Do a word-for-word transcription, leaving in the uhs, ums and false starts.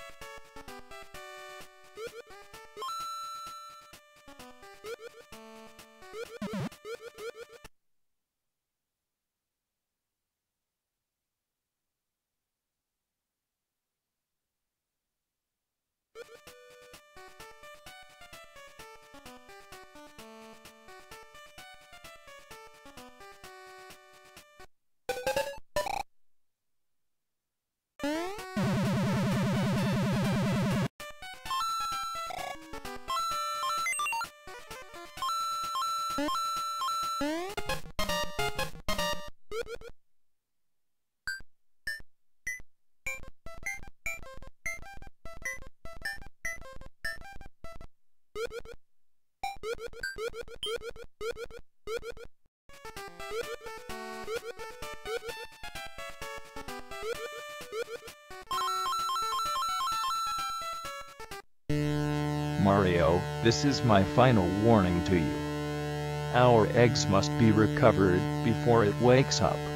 Mario, this is my final warning to you. Our eggs must be recovered before it wakes up.